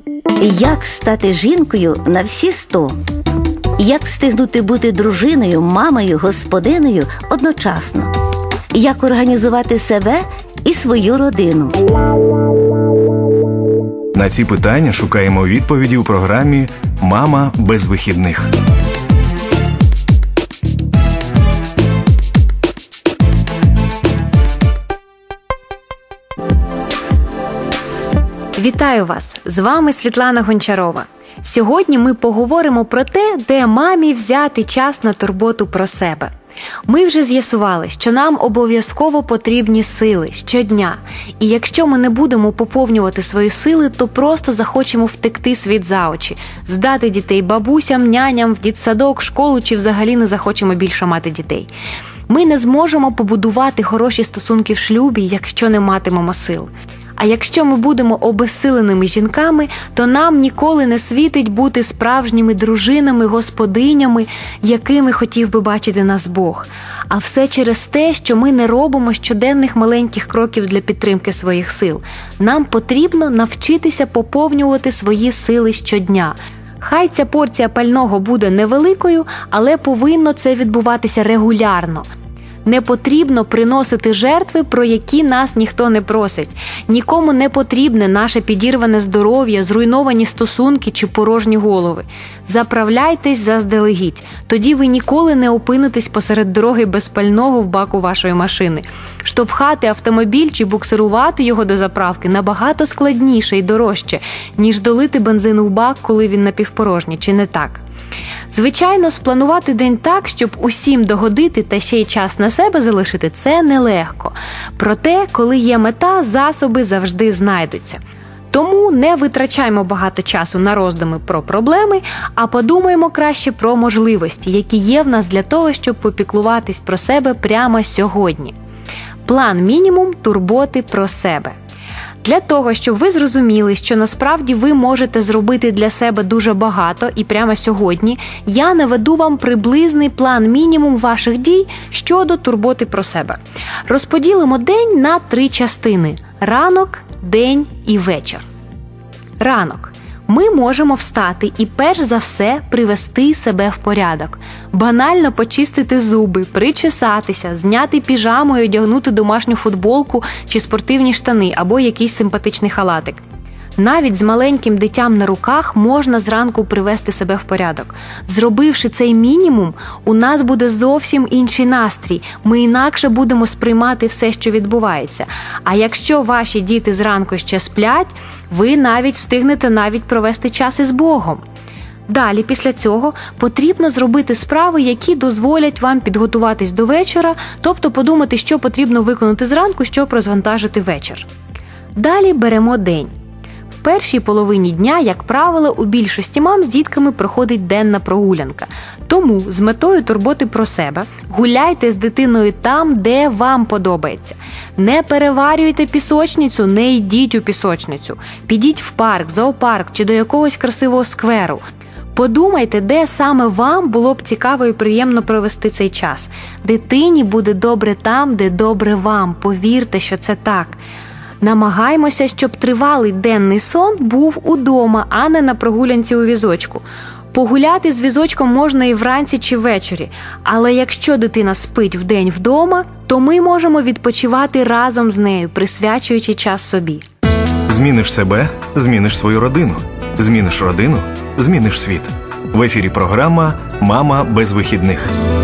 Як стати жінкою на всі 100? Як встигнути бути дружиною, мамою, господинею одночасно? Як організувати себе і свою родину? На ці питання шукаємо відповіді у програмі «Мама без вихідних». Вітаю вас! З вами Світлана Гончарова. Сьогодні ми поговоримо про те, де мамі взяти час на турботу про себе. Ми вже з'ясували, що нам обов'язково потрібні сили щодня. І якщо ми не будемо поповнювати свої сили, то просто захочемо втекти світ за очі, здати дітей бабусям, няням, в дитсадок, школу чи взагалі не захочемо більше мати дітей. Ми не зможемо побудувати хороші стосунки в шлюбі, якщо не матимемо сил. А якщо ми будемо обезсиленими жінками, то нам ніколи не світить бути справжніми дружинами, господинями, якими хотів би бачити нас Бог. А все через те, що ми не робимо щоденних маленьких кроків для підтримки своїх сил. Нам потрібно навчитися поповнювати свої сили щодня. Хай ця порція пального буде невеликою, але повинно це відбуватися регулярно. Не потрібно приносити жертви, про які нас ніхто не просить. Нікому не потрібне наше підірване здоров'я, зруйновані стосунки чи порожні голови. Заправляйтесь заздалегідь. Тоді ви ніколи не опинитесь посеред дороги без пального в баку вашої машини. Штовхати автомобіль чи буксирувати його до заправки набагато складніше і дорожче, ніж долити бензину в бак, коли він напівпорожній, чи не так? Звичайно, спланувати день так, щоб усім догодити та ще й час на себе залишити – це нелегко. Проте, коли є мета, засоби завжди знайдуться. Тому не витрачаймо багато часу на роздуми про проблеми, а подумаємо краще про можливості, які є в нас для того, щоб попіклуватись про себе прямо сьогодні. План мінімум турботи про себе. Для того, щоб ви зрозуміли, що насправді ви можете зробити для себе дуже багато і прямо сьогодні, я наведу вам приблизний план мінімум ваших дій щодо турботи про себе. Розподілимо день на 3 частини – ранок, день і вечір. Ранок. Ми можемо встати і перш за все привести себе в порядок. Банально почистити зуби, причесатися, зняти піжаму і одягнути домашню футболку чи спортивні штани або якийсь симпатичний халатик. Навіть з маленьким дитям на руках можна зранку привести себе в порядок. Зробивши цей мінімум, у нас буде зовсім інший настрій. Ми інакше будемо сприймати все, що відбувається. А якщо ваші діти зранку ще сплять, ви навіть встигнете провести час із Богом. Далі, після цього, потрібно зробити справи, які дозволять вам підготуватись до вечора, тобто подумати, що потрібно виконати зранку, щоб розвантажити вечір. Далі беремо день. В першій половині дня, як правило, у більшості мам з дітками проходить денна прогулянка. Тому з метою турботи про себе гуляйте з дитиною там, де вам подобається. Не переварюйте пісочницю, не йдіть у пісочницю. Підіть в парк, зоопарк чи до якогось красивого скверу. Подумайте, де саме вам було б цікаво і приємно провести цей час. Дитині буде добре там, де добре вам. Повірте, що це так. Намагаймося, щоб тривалий денний сон був удома, а не на прогулянці у візочку. Погуляти з візочком можна і вранці чи ввечері, але якщо дитина спить вдень вдома, то ми можемо відпочивати разом з нею, присвячуючи час собі. Зміниш себе – зміниш свою родину. Зміниш родину – зміниш світ. В ефірі програма «Мама без вихідних».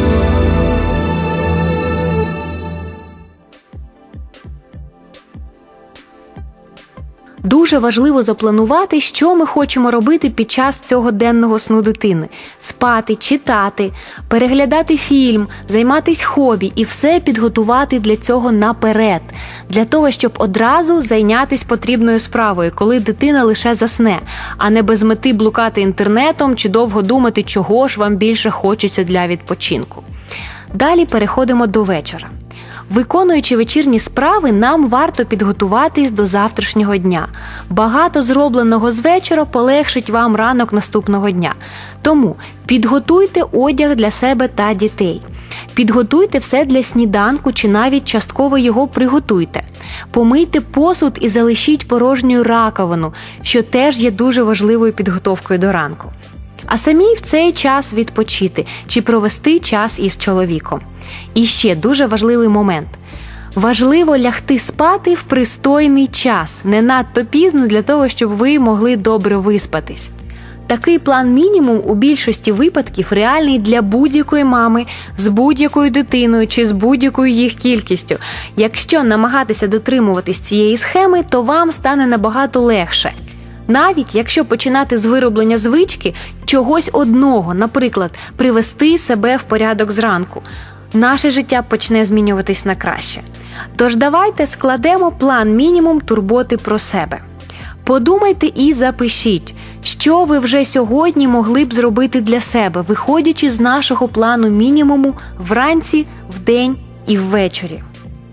Дуже важливо запланувати, що ми хочемо робити під час цього денного сну дитини. Спати, читати, переглядати фільм, займатися хобі і все підготувати для цього наперед. Для того, щоб одразу зайнятися потрібною справою, коли дитина лише засне, а не без мети блукати інтернетом чи довго думати, чого ж вам більше хочеться для відпочинку. Далі переходимо до вечора. Виконуючи вечірні справи, нам варто підготуватись до завтрашнього дня. Багато зробленого з вечора полегшить вам ранок наступного дня. Тому підготуйте одяг для себе та дітей. Підготуйте все для сніданку чи навіть частково його приготуйте. Помийте посуд і залишіть порожньою раковину, що теж є дуже важливою підготовкою до ранку. А самі в цей час відпочити чи провести час із чоловіком. І ще дуже важливий момент. Важливо лягти спати в пристойний час, не надто пізно для того, щоб ви могли добре виспатись. Такий план-мінімум у більшості випадків реальний для будь-якої мами з будь-якою дитиною чи з будь-якою їх кількістю. Якщо намагатися дотримуватись цієї схеми, то вам стане набагато легше. Навіть якщо починати з вироблення звички чогось одного, наприклад, привести себе в порядок зранку, наше життя почне змінюватись на краще. Тож давайте складемо план-мінімум турботи про себе. Подумайте і запишіть, що ви вже сьогодні могли б зробити для себе, виходячи з нашого плану мінімуму вранці, вдень і ввечері.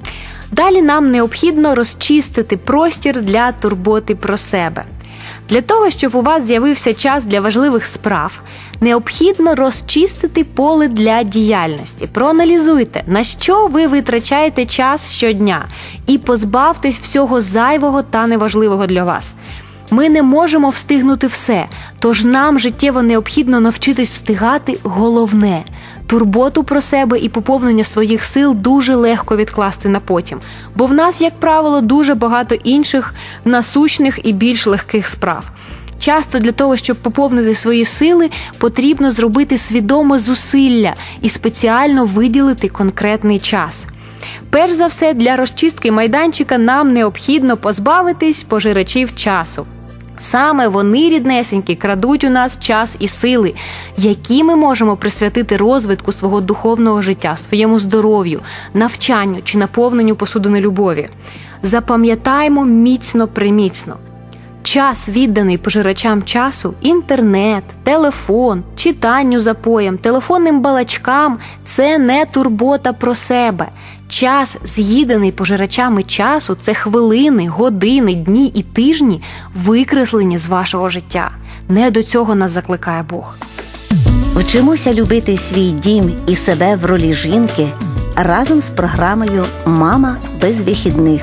Далі нам необхідно розчистити простір для турботи про себе. Для того, щоб у вас з'явився час для важливих справ, необхідно розчистити поле для діяльності. Проаналізуйте, на що ви витрачаєте час щодня, і позбавтесь всього зайвого та неважливого для вас. Ми не можемо встигнути все, тож нам життєво необхідно навчитись встигати головне. Турботу про себе і поповнення своїх сил дуже легко відкласти на потім, бо в нас, як правило, дуже багато інших насущних і більш легких справ. Часто для того, щоб поповнити свої сили, потрібно зробити свідоме зусилля і спеціально виділити конкретний час. Перш за все, для розчистки майданчика нам необхідно позбавитись пожирачів часу. Саме вони, ріднесенькі, крадуть у нас час і сили, які ми можемо присвятити розвитку свого духовного життя, своєму здоров'ю, навчанню чи наповненню посудини любові. Запам'ятаємо міцно-приміцно. Час, відданий пожирачам часу, інтернет, телефон, читанню за поєм, телефонним балачкам – це не турбота про себе. Час, з'їданий пожирачами часу – це хвилини, години, дні і тижні, викреслені з вашого життя. Не до цього нас закликає Бог. Вчимося любити свій дім і себе в ролі жінки разом з програмою «Мама без вихідних».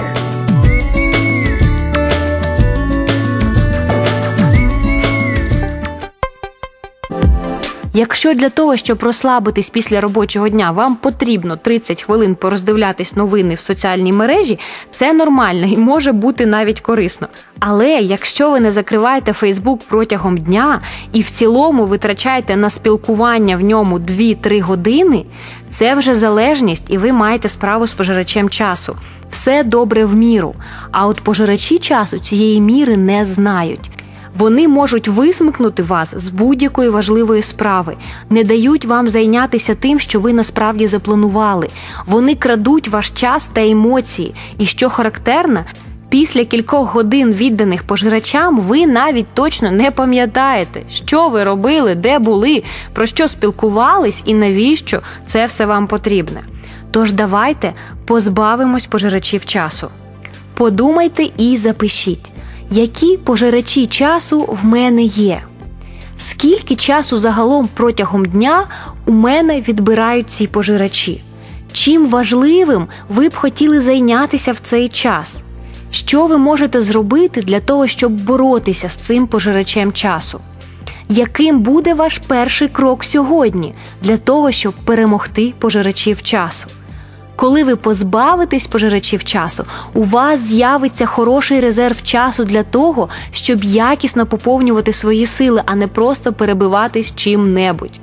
Якщо для того, щоб розслабитись після робочого дня, вам потрібно 30 хвилин пороздивлятись новини в соціальній мережі, це нормально і може бути навіть корисно. Але якщо ви не закриваєте Фейсбук протягом дня і в цілому витрачаєте на спілкування в ньому 2-3 години, це вже залежність і ви маєте справу з пожирачем часу. Все добре в міру, а от пожирачі часу цієї міри не знають. Вони можуть висмикнути вас з будь-якої важливої справи, не дають вам зайнятися тим, що ви насправді запланували. Вони крадуть ваш час та емоції. І що характерно, після кількох годин відданих пожирачам ви навіть точно не пам'ятаєте, що ви робили, де були, про що спілкувались і навіщо це все вам потрібне. Тож давайте позбавимось пожирачів часу. Подумайте і запишіть. Які пожирачі часу в мене є? Скільки часу загалом протягом дня у мене відбирають ці пожирачі? Чим важливим ви б хотіли зайнятися в цей час? Що ви можете зробити для того, щоб боротися з цим пожирачем часу? Яким буде ваш перший крок сьогодні для того, щоб перемогти пожирачів часу? Коли ви позбавитесь пожирачів часу, у вас з'явиться хороший резерв часу для того, щоб якісно поповнювати свої сили, а не просто перебиватись чим-небудь.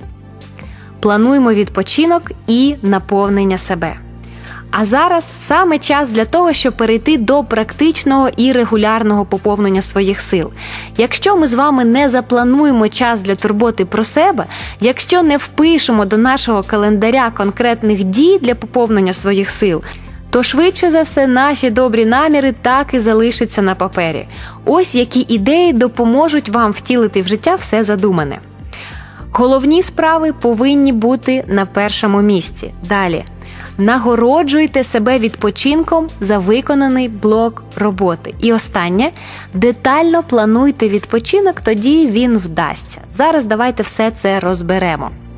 Плануємо відпочинок і наповнення себе. А зараз саме час для того, щоб перейти до практичного і регулярного поповнення своїх сил. Якщо ми з вами не заплануємо час для турботи про себе, якщо не впишемо до нашого календаря конкретних дій для поповнення своїх сил, то швидше за все наші добрі наміри так і залишаться на папері. Ось які ідеї допоможуть вам втілити в життя все задумане. Головні справи повинні бути на першому місці. Далі. Нагороджуйте себе відпочинком за виконаний блок роботи. І останнє – детально плануйте відпочинок, тоді він вдасться. Зараз давайте все це розберемо.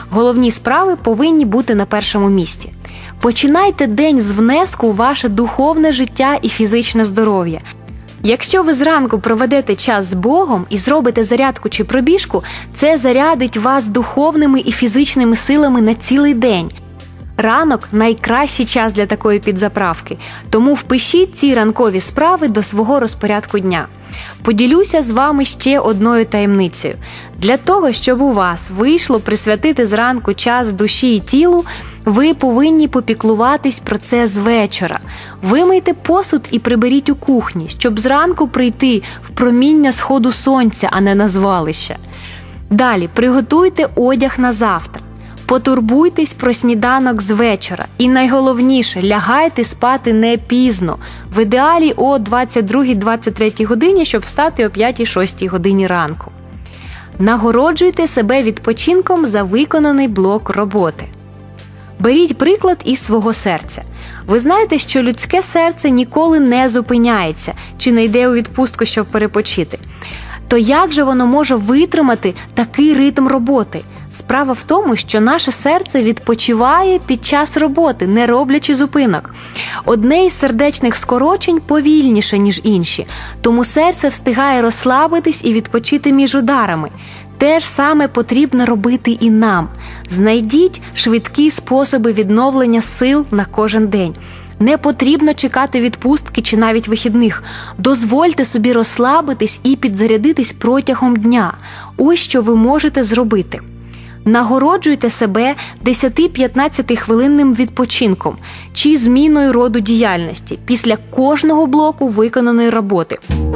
Головні справи повинні бути на першому місці. Починайте день з внеску у ваше духовне життя і фізичне здоров'я. Якщо ви зранку проведете час з Богом і зробите зарядку чи пробіжку, це зарядить вас духовними і фізичними силами на цілий день. Ранок – найкращий час для такої підзаправки, тому впишіть ці ранкові справи до свого розпорядку дня. Поділюся з вами ще одною таємницею. Для того, щоб у вас вийшло присвятити зранку час душі і тілу, ви повинні попіклуватись про це з вечора. Вимийте посуд і приберіть у кухні, щоб зранку прийти в проміння сходу сонця, а не на звалище. Далі приготуйте одяг на завтра. Потурбуйтесь про сніданок з вечора. І найголовніше, лягайте спати не пізно. В ідеалі о 22-23 годині, щоб встати о 5-6 годині ранку. Нагороджуйте себе відпочинком за виконаний блок роботи. Беріть приклад із свого серця. Ви знаєте, що людське серце ніколи не зупиняється, чи не йде у відпустку, щоб перепочити. То як же воно може витримати такий ритм роботи? Справа в тому, що наше серце відпочиває під час роботи, не роблячи зупинок. Одне із сердечних скорочень повільніше, ніж інші, тому серце встигає розслабитись і відпочити між ударами. Те ж саме потрібно робити і нам. Знайдіть швидкі способи відновлення сил на кожен день. Не потрібно чекати відпустки чи навіть вихідних. Дозвольте собі розслабитись і підзарядитись протягом дня. Ось що ви можете зробити. Нагороджуйте себе 10-15 хвилинним відпочинком чи зміною роду діяльності після кожного блоку виконаної роботи.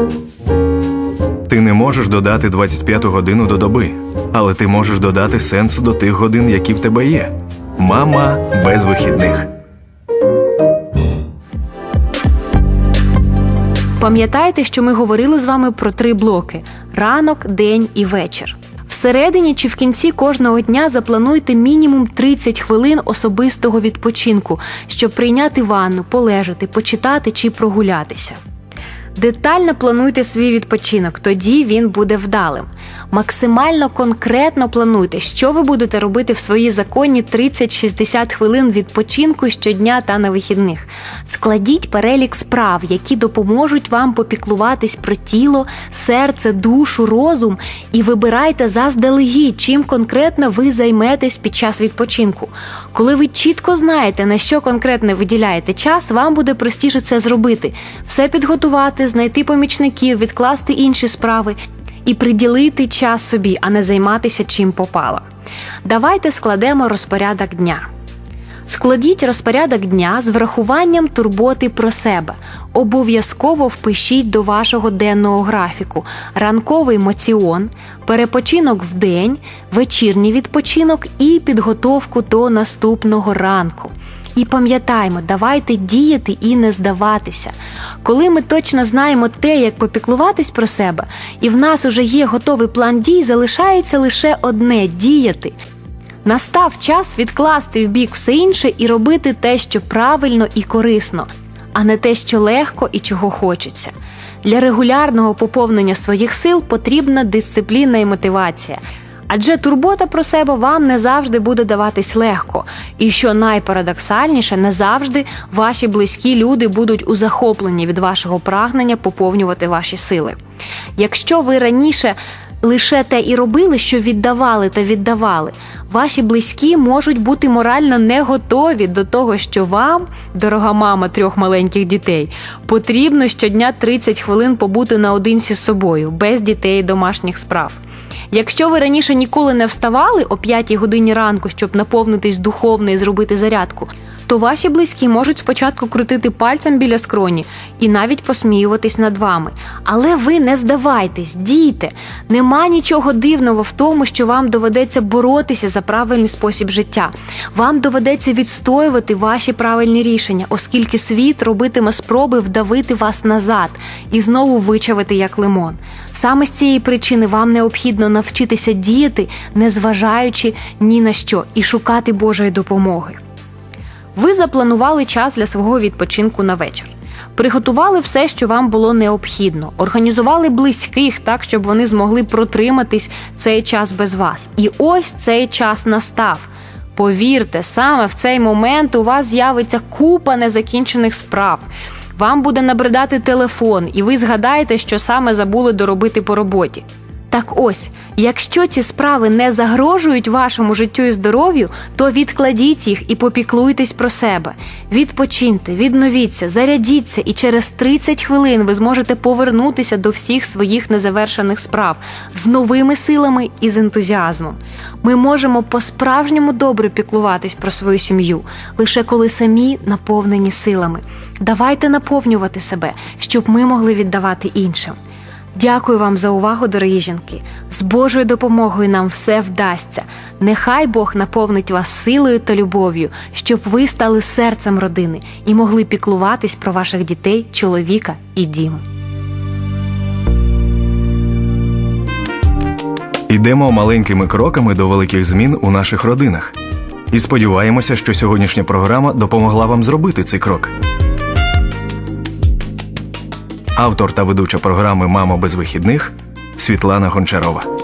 Ти не можеш додати 25-ту годину до доби, але ти можеш додати сенсу до тих годин, які в тебе є. Мама без вихідних. Пам'ятайте, що ми говорили з вами про 3 блоки – ранок, день і вечір. Всередині чи в кінці кожного дня заплануйте мінімум 30 хвилин особистого відпочинку, щоб прийняти ванну, полежати, почитати чи прогулятися. Детально плануйте свій відпочинок, тоді він буде вдалим. Максимально конкретно плануйте, що ви будете робити в свої законні 30-60 хвилин відпочинку щодня та на вихідних. Складіть перелік справ, які допоможуть вам попіклуватись про тіло, серце, душу, розум і вибирайте заздалегідь, чим конкретно ви займетесь під час відпочинку. Коли ви чітко знаєте, на що конкретно виділяєте час, вам буде простіше це зробити. Все підготувати, знайти помічників, відкласти інші справи і приділити час собі, а не займатися чим попало. Давайте складемо розпорядок дня. Складіть розпорядок дня з врахуванням турботи про себе. Обов'язково впишіть до вашого денного графіку ранковий моціон, перепочинок вдень, вечірній відпочинок і підготовку до наступного ранку. І пам'ятаймо, давайте діяти і не здаватися. Коли ми точно знаємо те, як попіклуватись про себе, і в нас уже є готовий план дій, залишається лише одне – діяти. Настав час відкласти в бік все інше і робити те, що правильно і корисно, а не те, що легко і чого хочеться. Для регулярного поповнення своїх сил потрібна дисципліна і мотивація. Адже турбота про себе вам не завжди буде даватись легко. І що найпарадоксальніше, не завжди ваші близькі люди будуть у захопленні від вашого прагнення поповнювати ваші сили. Якщо ви раніше лише те і робили, що віддавали, ваші близькі можуть бути морально не готові до того, що вам, дорога мама 3 маленьких дітей, потрібно щодня 30 хвилин побути наодинці з собою, без дітей і домашніх справ. Якщо ви раніше ніколи не вставали о 5 годині ранку, щоб наповнитись духовно і зробити зарядку, то ваші близькі можуть спочатку крутити пальцем біля скроні і навіть посміюватись над вами. Але ви не здавайтесь, дійте. Нема нічого дивного в тому, що вам доведеться боротися за правильний спосіб життя. Вам доведеться відстоювати ваші правильні рішення, оскільки світ робитиме спроби вдавити вас назад і знову вичавити як лимон. Саме з цієї причини вам необхідно навчитися діяти, незважаючи ні на що, і шукати Божої допомоги. Ви запланували час для свого відпочинку на вечір. Приготували все, що вам було необхідно. Організували близьких так, щоб вони змогли протриматись цей час без вас. І ось цей час настав. Повірте, саме в цей момент у вас з'явиться купа незакінчених справ. Вам буде набридати телефон, і ви згадаєте, що саме забули доробити по роботі. Так ось, якщо ці справи не загрожують вашому життю і здоров'ю, то відкладіть їх і попіклуйтесь про себе. Відпочиньте, відновіться, зарядіться, і через 30 хвилин ви зможете повернутися до всіх своїх незавершених справ з новими силами і з ентузіазмом. Ми можемо по-справжньому добре піклуватись про свою сім'ю, лише коли самі наповнені силами. Давайте наповнювати себе, щоб ми могли віддавати іншим. Дякую вам за увагу, дорогі жінки. З Божою допомогою нам все вдасться. Нехай Бог наповнить вас силою та любов'ю, щоб ви стали серцем родини і могли піклуватись про ваших дітей, чоловіка і дім. Йдемо маленькими кроками до великих змін у наших родинах. І сподіваємося, що сьогоднішня програма допомогла вам зробити цей крок. Автор та ведуча програми «Мамо без вихідних» Світлана Гончарова.